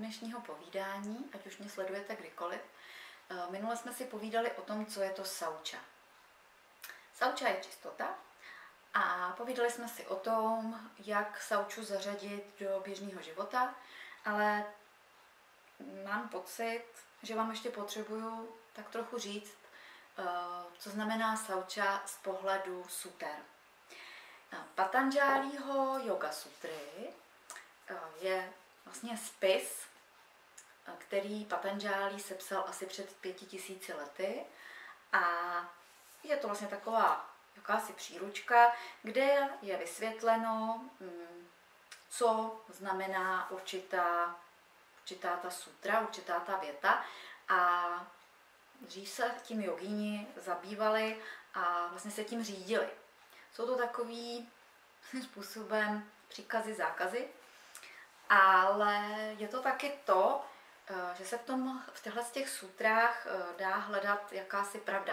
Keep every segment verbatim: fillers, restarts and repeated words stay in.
dnešního povídání, ať už mě sledujete kdykoliv. Minule jsme si povídali o tom, co je to sauča. Sauča je čistota a povídali jsme si o tom, jak sauču zařadit do běžného života, ale mám pocit, že vám ještě potřebuju tak trochu říct, co znamená sauča z pohledu suter. Patanžáliho Yoga Sutry je vlastně spis, který Patanžálí sepsal asi před pěti tisíci lety a je to vlastně taková jakási příručka, kde je vysvětleno, co znamená určitá, určitá ta sutra, určitá ta věta a dřív se tím jogíni zabývali a vlastně se tím řídili. Jsou to takový způsobem příkazy, zákazy, ale je to taky to, že se v, tom, v těchto těch sutrách dá hledat jakási pravda.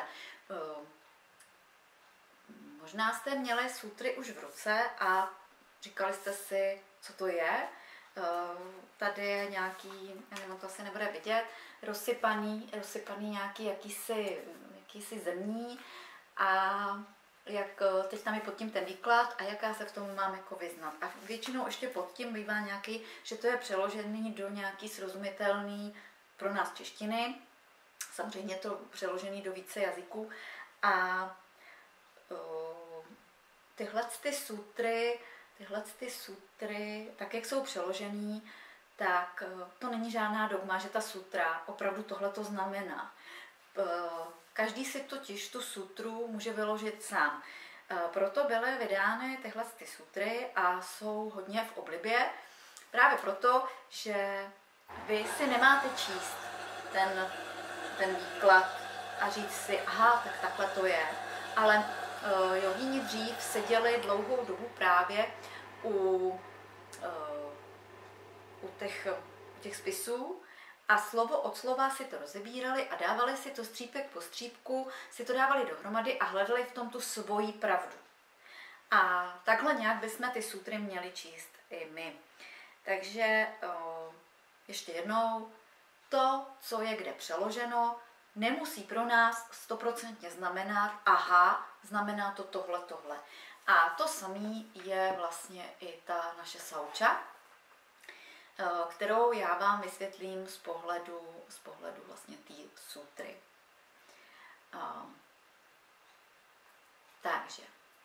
Možná jste měli sutry už v ruce a říkali jste si, co to je. Tady je nějaký, já nevím, to asi nebude vidět, rozsypaný, rozsypaný nějaký jakýsi, jakýsi zemní a jak teď tam je pod tím ten výklad a jak já se v tom mám jako vyznat. A většinou ještě pod tím bývá nějaký, že to je přeložený do nějaký srozumitelný pro nás češtiny. Samozřejmě je to přeložený do více jazyků. A uh, tyhle ty sutry, tyhle ty sutry, tak jak jsou přeložený, tak uh, to není žádná dogma, že ta sutra opravdu tohle to znamená. Uh, Každý si totiž tu sutru může vyložit sám. Proto byly vydány tyhle ty sutry a jsou hodně v oblibě. Právě proto, že vy si nemáte číst ten, ten výklad a říct si, aha, tak takhle to je. Ale uh, jogíni dřív seděli dlouhou dobu právě u, uh, u, těch, u těch spisů, a slovo od slova si to rozebírali a dávali si to střípek po střípku, si to dávali dohromady a hledali v tom tu svoji pravdu. A takhle nějak bychom ty sutry měli číst i my. Takže o, ještě jednou, to, co je kde přeloženo, nemusí pro nás stoprocentně znamenat, aha, znamená to tohle, tohle. A to samé je vlastně i ta naše sauča, kterou já vám vysvětlím z pohledu, z pohledu vlastně té sutry. Um, takže.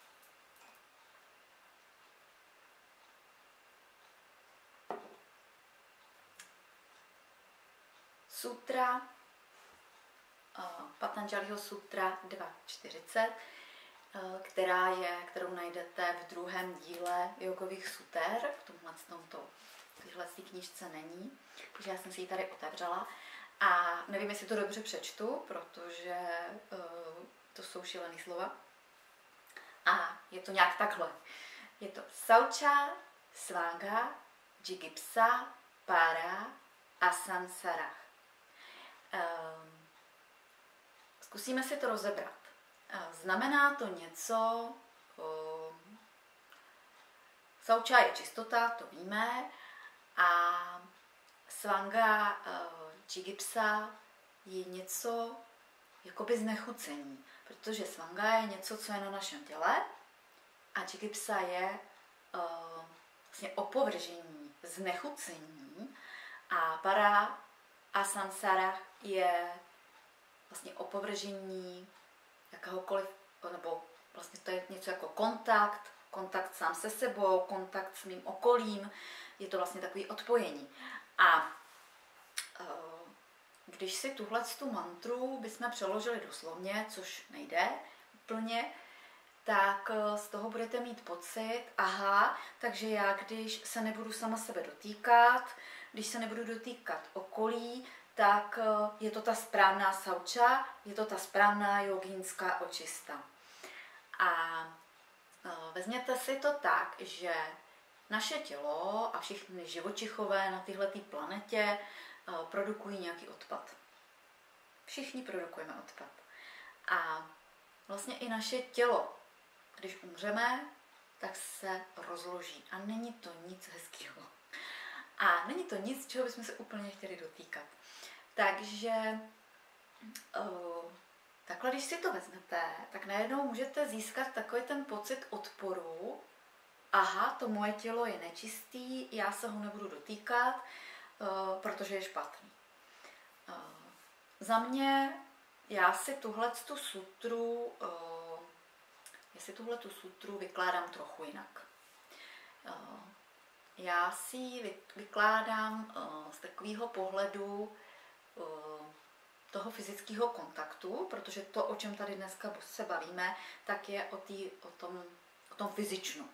Sutra, uh, Patanžáliho sutra dva čtyřicet, uh, která je, kterou najdete v druhém díle jogových suter, v tomhle tomto v této knížce není, takže já jsem si ji tady otevřela a nevím, jestli to dobře přečtu, protože uh, to jsou šílený slova. A je to nějak takhle. Je to Sauča, Svanga, Jigipsa, Para a Sansarach. Um, zkusíme si to rozebrat. Uh, znamená to něco, uh, Sauča je čistota, to víme, a Svanga, Jigipsa je něco jakoby znechucení, protože Svanga je něco, co je na našem těle a Jigipsa je uh, vlastně opovržení, znechucení a Para a Sansara je vlastně opovržení jakéhokoliv, nebo vlastně to je něco jako kontakt, kontakt sám se sebou, kontakt s mým okolím, je to vlastně takový odpojení. A když si tuhle tu mantru bychom přeložili doslovně, což nejde úplně, tak z toho budete mít pocit, aha, takže já, když se nebudu sama sebe dotýkat, když se nebudu dotýkat okolí, tak je to ta správná sauča, je to ta správná jogínská očista. A vezměte si to tak, že naše tělo a všichni živočichové na této planetě produkují nějaký odpad. Všichni produkujeme odpad. A vlastně i naše tělo, když umřeme, tak se rozloží. A není to nic hezkého. A není to nic, čeho bychom se úplně chtěli dotýkat. Takže uh, takhle, když si to vezmete, tak najednou můžete získat takový ten pocit odporu. Aha, to moje tělo je nečistý, já se ho nebudu dotýkat, uh, protože je špatný. Uh, za mě, já si tuhletu sutru, uh, já si tuhletu sutru vykládám trochu jinak. Uh, já si ji vykládám uh, z takového pohledu uh, toho fyzického kontaktu, protože to, o čem tady dneska se bavíme, tak je o, tý, o, tom, o tom fyzičnu.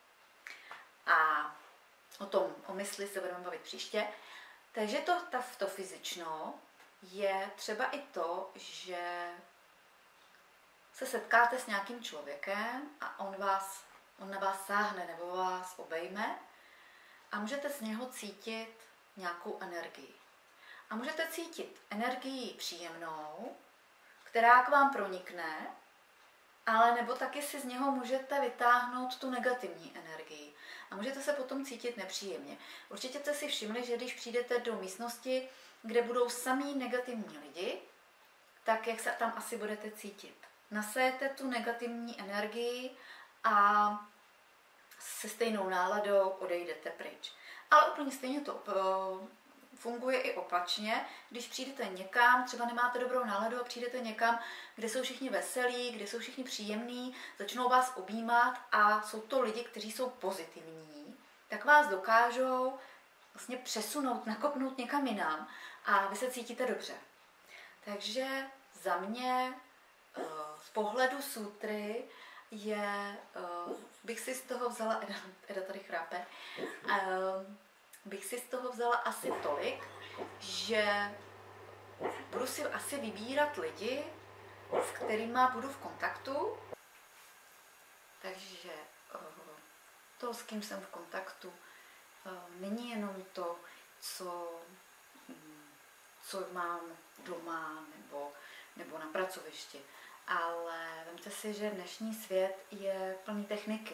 A o tom, o mysli se budeme bavit příště. Takže to, ta, to fyzično je třeba i to, že se setkáte s nějakým člověkem a on, vás, on na vás sáhne nebo vás obejme a můžete z něho cítit nějakou energii. A můžete cítit energii příjemnou, která k vám pronikne, ale nebo taky si z něho můžete vytáhnout tu negativní energii. A můžete se potom cítit nepříjemně. Určitě jste si všimli, že když přijdete do místnosti, kde budou samý negativní lidi, tak jak se tam asi budete cítit. Nasejete tu negativní energii a se stejnou náladou odejdete pryč. Ale úplně stejně to funguje i opačně, když přijdete někam, třeba nemáte dobrou náladu a přijdete někam, kde jsou všichni veselí, kde jsou všichni příjemní, začnou vás objímat a jsou to lidi, kteří jsou pozitivní, tak vás dokážou vlastně přesunout, nakopnout někam jinam a vy se cítíte dobře. Takže za mě z pohledu sutry je, bych si z toho vzala, Eda, Eda tady chrápe, bych si z toho vzala asi tolik, že budu si asi vybírat lidi, s kterými budu v kontaktu. Takže to, s kým jsem v kontaktu, není jenom to, co, co mám doma nebo, nebo na pracovišti. Ale vemte si, že dnešní svět je plný techniky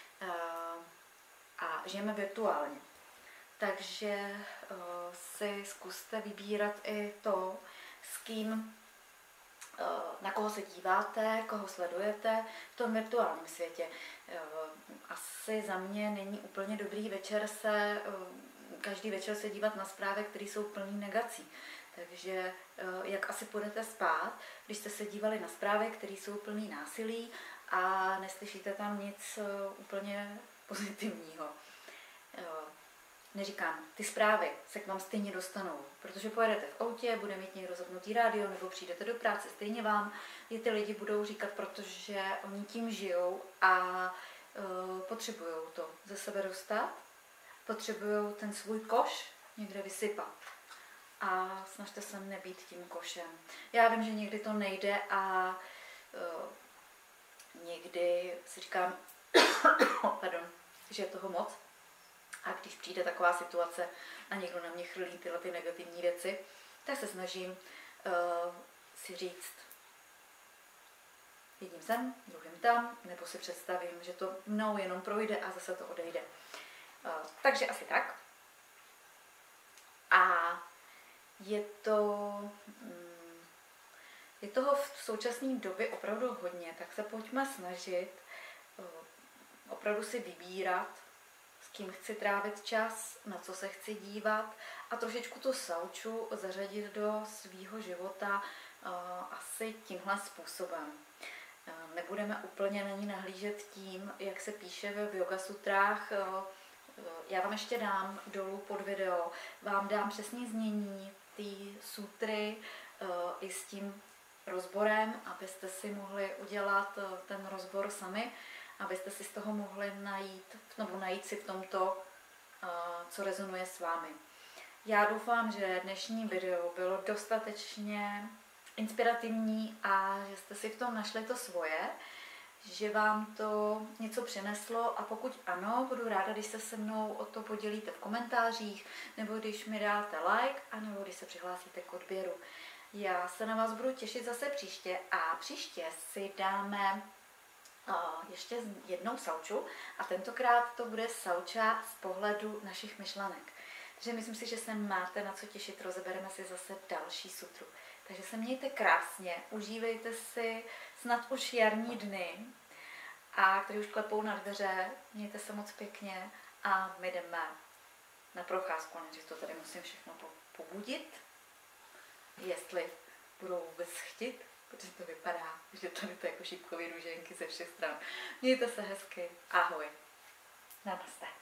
a žijeme virtuálně. Takže uh, si zkuste vybírat i to, s kým, uh, na koho se díváte, koho sledujete v tom virtuálním světě. Uh, asi za mě není úplně dobrý večer se, uh, každý večer se dívat na zprávy, které jsou plný negací. Takže uh, jak asi půjdete spát, když jste se dívali na zprávy, které jsou plný násilí a neslyšíte tam nic uh, úplně pozitivního. Uh, Neříkám, ty zprávy se k vám stejně dostanou, protože pojedete v autě, bude mít někdo zapnutý rádio, nebo přijdete do práce, stejně vám je ty lidi budou říkat, protože oni tím žijou a uh, potřebují to ze sebe dostat, potřebují ten svůj koš někde vysypat. A snažte se nebýt tím košem. Já vím, že někdy to nejde a uh, někdy si říkám, pardon, že je toho moc. A když přijde taková situace a někdo na mě chrlí tyhle ty negativní věci, tak se snažím uh, si říct jedním sem, druhým tam, nebo si představím, že to mnou jenom projde a zase to odejde. Uh, takže asi tak. A je to, um, je toho v současné době opravdu hodně, tak se pojďme snažit uh, opravdu si vybírat, s kým chci trávit čas, na co se chci dívat a trošičku tu sauču zařadit do svýho života uh, asi tímhle způsobem. Uh, nebudeme úplně na ní nahlížet tím, jak se píše ve Yoga Sutrách. Uh, uh, já vám ještě dám dolů pod video, vám dám přesně znění té sutry uh, i s tím rozborem, abyste si mohli udělat uh, ten rozbor sami, abyste si z toho mohli najít, nebo najít si v tomto, co rezonuje s vámi. Já doufám, že dnešní video bylo dostatečně inspirativní a že jste si v tom našli to svoje, že vám to něco přineslo a pokud ano, budu ráda, když se se mnou o to podělíte v komentářích, nebo když mi dáte like, anebo když se přihlásíte k odběru. Já se na vás budu těšit zase příště a příště si dáme ještě jednou sauču a tentokrát to bude sauča z pohledu našich myšlenek. Takže myslím si, že se máte na co těšit, rozebereme si zase další sutru. Takže se mějte krásně, užívejte si snad už jarní dny, a který už klepou na dveře, mějte se moc pěkně a my jdeme na procházku, než to tady musím všechno pobudit, jestli budou vůbec chtít, protože to vypadá, že tady to jako šípkový růženky ze všech stran. Mějte se hezky, ahoj, namaste.